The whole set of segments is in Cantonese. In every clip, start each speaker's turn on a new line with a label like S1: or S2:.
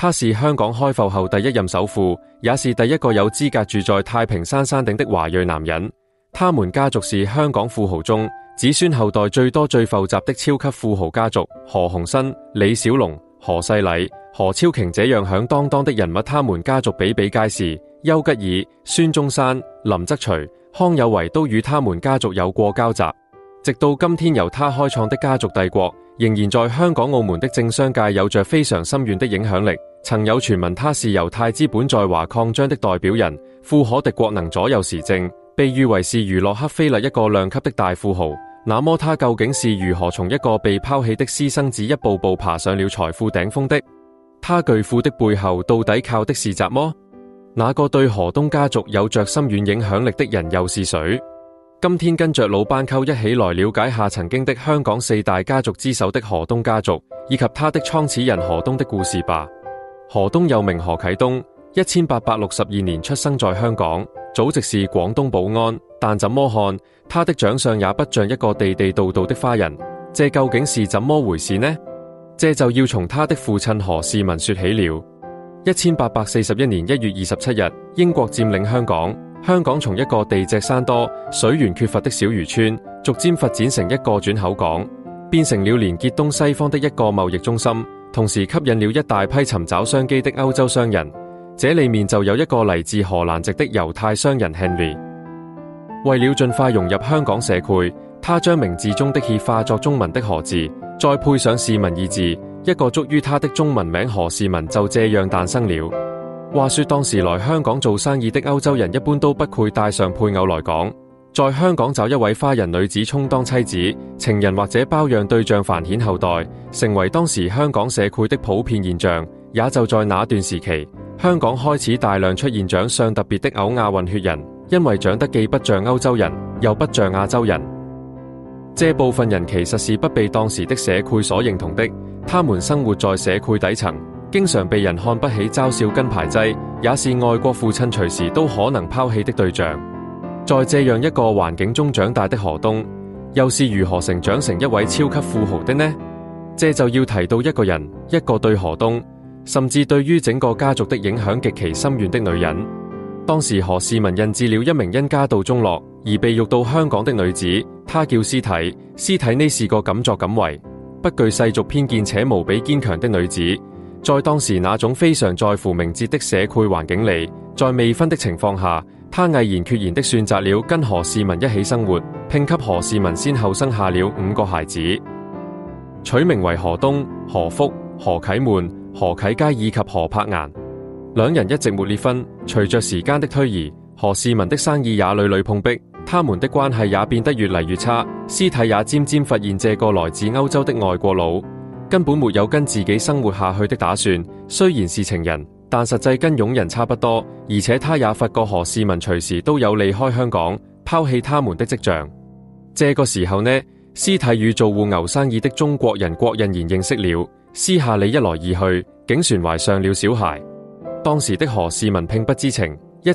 S1: 他是香港開埠後第一任首富，也是第一個有資格住在太平山山頂的華裔男人。他們家族是香港富豪中子孫後代最多最浮雜的超級富豪家族，何鴻燊、李小龍、何世禮、何超瓊這樣響當當的人物，他們家族比比皆是。丘吉爾、孫中山、林則徐、康有為都與他們家族有過交集，直到今天由他開創的家族帝國仍然在香港澳門的政商界有着非常深遠的影響力。曾有傳聞他是猶太資本在華擴張的代表人，富可敵國，能左右時政，被譽為是如洛克菲勒一個量級的大富豪。那麼他究竟是如何從一個被拋棄的私生子一步步爬上了財富頂峰的？他巨富的背後到底靠的是什麼？那個對何東家族有着深遠影響力的人又是誰？今天跟着老班溝一起來了解下曾經的香港四大家族之首的何東家族，以及他的創始人何東的故事吧。何東又名何啟東，1862年出生在香港，祖籍是廣東寶安，但怎麼看他的長相也不像一個地地道道的花人，這究竟是怎麼回事呢？這就要從他的父親何士文說起了。1841年1月27日，英國佔領香港，香港從一個地脊山多、水源缺乏的小漁村，逐漸發展成一個轉口港，變成了連結東西方的一個貿易中心，同時吸引了一大批尋找商機的歐洲商人。這裡面就有一個嚟自荷蘭籍的猶太商人 Henry。為了盡快融入香港社會，他將名字中的協化作中文的何字，再配上士文二字，一個足於他的中文名何士文就這樣誕生了。話說當時來香港做生意的歐洲人一般都不會帶上配偶來港，在香港找一位花人女子充當妻子、情人或者包養對象繁衍後代，成為當時香港社會的普遍現象。也就在那段時期，香港開始大量出現長相特別的歐亞混血人，因為長得既不像歐洲人，又不像亞洲人。這部分人其實是不被當時的社會所認同的，他們生活在社會底層，經常被人看不起、嘲笑跟排擠，也是外國父親隨時都可能拋棄的對象。在這樣一個環境中長大的何東，又是如何成長成一位超級富豪的呢？這就要提到一個人，一個對何東，甚至對於整個家族的影響極其深遠的女人。當時何士文印製了一名因家道中落而被育到香港的女子，她叫屍體。屍體呢是個敢作敢為、不具世俗偏見且無比堅強的女子。在當時那種非常在乎名節的社會環境裡，在未婚的情況下，她毅然決然的選擇了跟何士文一起生活，並給何士文先後生下了5個孩子，取名為何東、何福、何啟滿、何啟佳以及何柏顏。兩人一直沒結婚。隨着時間的推移，何士文的生意也屢屢碰壁，他們的關係也變得越嚟越差。屍體也漸漸發現這個來自歐洲的外國佬根本沒有跟自己生活下去的打算，雖然是情人，但實際跟傭人差不多，而且他也發覺何士文隨時都有離開香港、拋棄他們的跡象。這個時候呢，屍體與做護牛生意的中國人郭印賢認識了，私下裡一來二去，竟船懷上了小孩。當時的何士文並不知情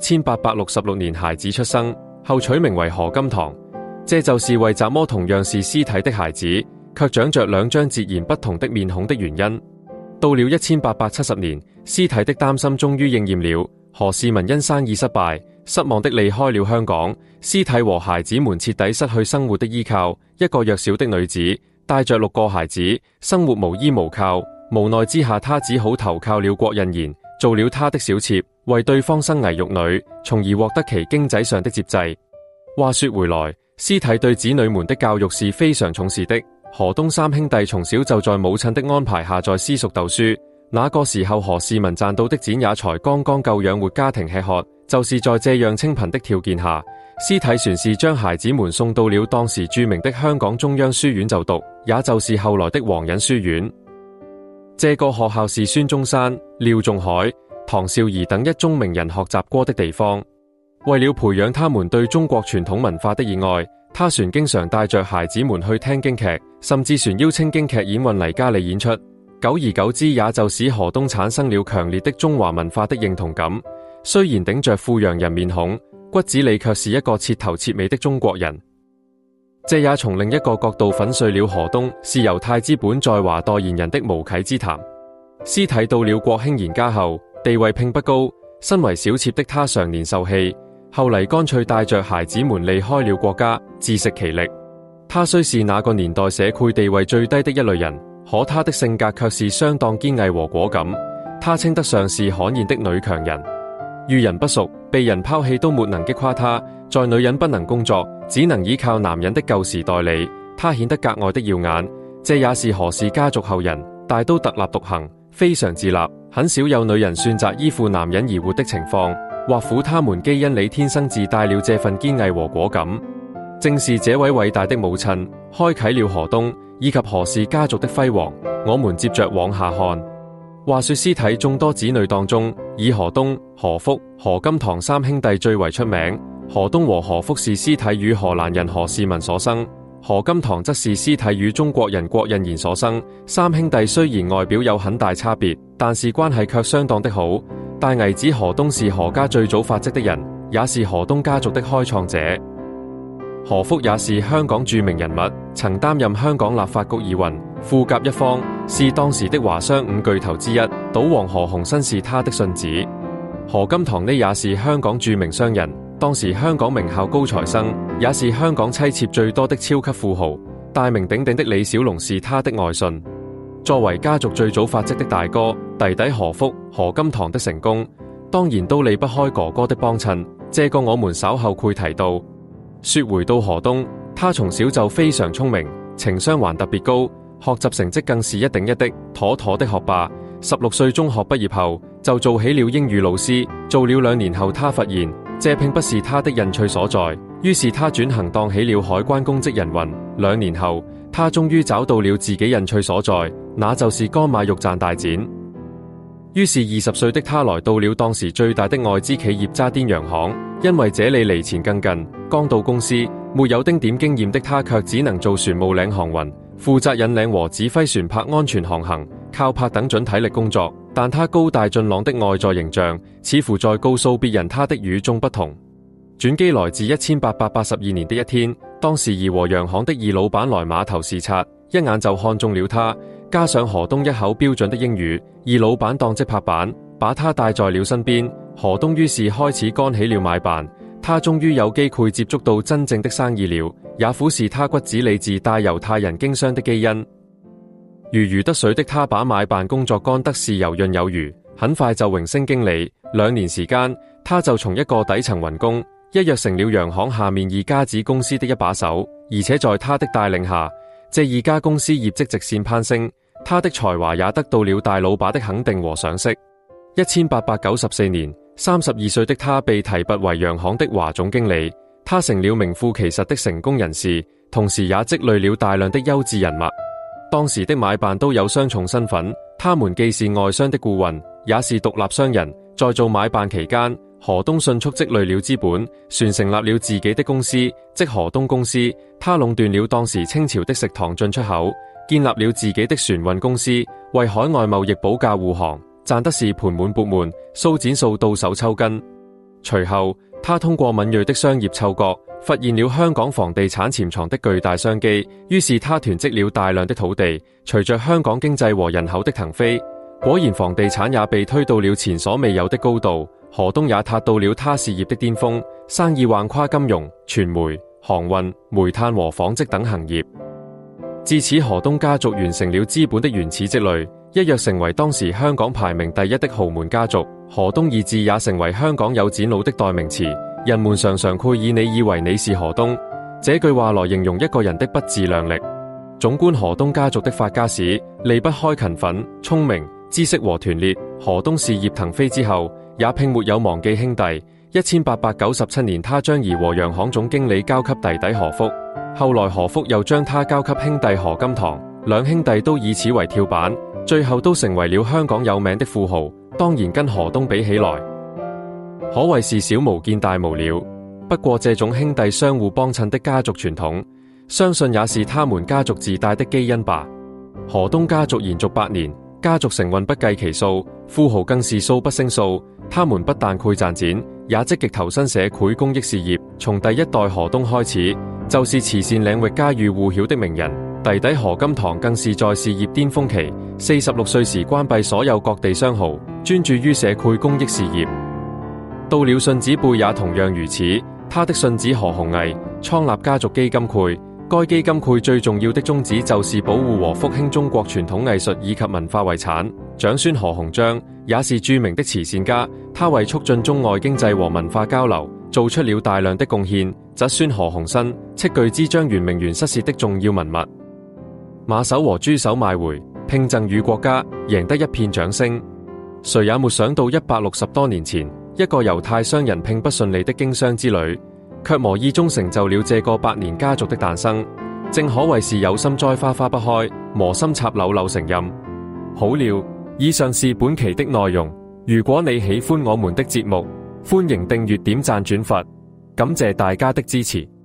S1: ，1866年孩子出生後取名為何金堂，這就是為怎麼同樣是屍體的孩子，卻長着兩張截然不同的面孔的原因。到了1870年，屍體的擔心終於應驗了，何士文因生意失敗，失望的離開了香港，屍體和孩子們徹底失去生活的依靠。一個弱小的女子帶着6個孩子，生活無依無靠，無奈之下，她只好投靠了郭印賢，做了他的小妾，為對方生兒育女，從而獲得其經濟上的接濟。話說回來，屍體對子女們的教育是非常重視的。何東3兄弟從小就在母親的安排下在私塾讀書，那個時候何士文賺到的錢也才剛剛夠養活家庭吃喝。就是在這樣清貧的條件下，屍體船是將孩子們送到了當時著名的香港中央書院就讀，也就是後來的皇仁書院。這個學校是孫中山、廖仲愷、唐紹儀等一眾名人學習過的地方。為了培養他們對中國傳統文化的熱愛，他船經常帶着孩子們去聽京劇，甚至船邀清京劇演運嚟家裏演出。久而久之，也就使何東產生了強烈的中華文化的認同感。雖然頂着富洋人面孔，骨子裏卻是一個徹頭徹尾的中國人。這也從另一個角度粉碎了何東是猶太資本在華代言人的無稽之談。 屍體到了國興賢家後，地位並不高，身為小妾的他常年受氣，後嚟乾脆帶着孩子們離開了國家，自食其力。他雖是那個年代社會地位最低的一類人，可他的性格卻是相當堅毅和果敢。他稱得上是罕見的女強人，遇人不淑，被人拋棄都沒能擊垮他。在女人不能工作，只能依靠男人的舊時代理，他顯得格外的耀眼。這也是何氏家族後人大都特立獨行，非常自立，很少有女人選擇依附男人而活的情況，或苦他們基因裏天生自帶了這份堅毅和果敢。正是這位偉大的母親開啟了河東以及何氏家族的輝煌。我們接着往下看。話說屍體眾多子女當中，以何東、何福、何金堂三兄弟最為出名。何東和何福是屍體與荷蘭人何氏民所生，何金堂則是屍體與中國人郭印賢所生。三兄弟雖然外表有很大差別，但是關係卻相當的好。大姨子何東是何家最早發跡的人，也是何東家族的開創者。何福也是香港著名人物，曾擔任香港立法局議員，富甲一方，是當時的華商五巨頭之一。賭王何鴻燊是他的信子。何金堂呢也是香港著名商人，當時香港名校高材生，也是香港妻妾最多的超級富豪。大名鼎鼎的李小龍是他的外孫。作為家族最早發跡的大哥，弟弟何福、何金堂的成功，當然都離不開哥哥的幫襯。這個我們稍後會提到。說回到何東，他從小就非常聰明，情商還特別高，學習成績更是一定一的妥妥的學霸。16歲中學畢業後就做起了英語老師，做了2年後，他發現這並不是他的興趣所在，於是他轉行當起了海關公職人員。2年後，他終於找到了自己興趣所在，那就是乾買肉賺大錢。於是20歲的他來到了當時最大的外資企業渣甸洋行，因為這裡離錢更近。剛到公司，沒有丁點經驗的他卻只能做船務領航員，負責引領和指揮船舶安全航行，靠拍等準體力工作。但他高大俊朗的外在形象，似乎在告訴別人他的與眾不同。轉機來自1882年的一天，當時怡和洋行的二老闆來碼頭視察，一眼就看中了他，加上何東一口標準的英語，二老闆當即拍板，把他帶在了身邊。何東於是開始幹起了買辦。他終於有機會接觸到真正的生意了，也苦是他骨子裡自帶猶太人經商的基因。如魚得水的他把買辦工作幹得是游刃有餘，很快就榮升經理。2年時間，他就從一個底層員工，一躍成了洋行下面2家子公司的一把手，而且在他的帶領下，這2家公司業績直線攀升，他的才華也得到了大老闆的肯定和賞識。1894年，32歲的他被提拔為洋行的華總經理，他成了名副其實的成功人士，同時也積累了大量的優質人物。當時的買辦都有雙重身份，他們既是外商的顧問，也是獨立商人。在做買辦期間，何東迅速積累了資本，船成立了自己的公司，即何東公司。他壟斷了當時清朝的食糖進出口，建立了自己的船運公司，為海外貿易保駕護航，賺得是盆滿缽滿，蘇剪數到手抽筋。隨後，他通過敏銳的商業嗅覺，發現了香港房地產潛藏的巨大商機，於是他囤積了大量的土地。隨着香港經濟和人口的騰飛，果然房地產也被推到了前所未有的高度。何東也達到了他事業的巔峰，生意橫跨金融、傳媒、航運、煤炭和紡織等行業。至此，何東家族完成了資本的原始積累，一躍成為當時香港排名第1的豪門家族。何東二字也成為香港有錢佬的代名詞，人們常常會以你以為你是何東這句話來形容一個人的不自量力。總觀何東家族的發家史，離不開勤奮、聰明、知識和團結。何東事業騰飛之後，也並沒有忘記兄弟。1897年，他將怡和洋行總經理交給弟弟何福，後來何福又將他交給兄弟何金堂，兩兄弟都以此為跳板，最後都成為了香港有名的富豪。當然跟何東比起來，可謂是小巫見大巫了。不過這種兄弟相互幫襯的家族傳統，相信也是他們家族自帶的基因吧。何東家族延續8年，家族成運不計其數，富豪更是數不勝數。他們不但會賺錢，也積極投身社會公益事業。從第1代何東開始，就是慈善領域家喻戶曉的名人。 弟弟何金堂更是在事業巔峰期，46歲時關閉所有各地商號，專注於社會公益事業。到了順子輩也同樣如此，他的順子何鴻毅創立家族基金會，該基金會最重要的宗旨就是保護和復興中國傳統藝術以及文化遺產。長孫何鴻章也是著名的慈善家，他為促進中外經濟和文化交流做出了大量的貢獻。侄孫何鴻燊斥巨資將圓明園失竊的重要文物馬首和豬首賣回，聘贈與國家，贏得一片掌聲。誰也沒想到160多年前，一個猶太商人並不順利的經商之旅，卻無意中成就了這個百年家族的誕生。正可謂是有心栽花花不開，磨心插柳柳成蔭。好了，以上是本期的內容。如果你喜歡我們的節目，歡迎訂閱、點讚、轉發，感謝大家的支持。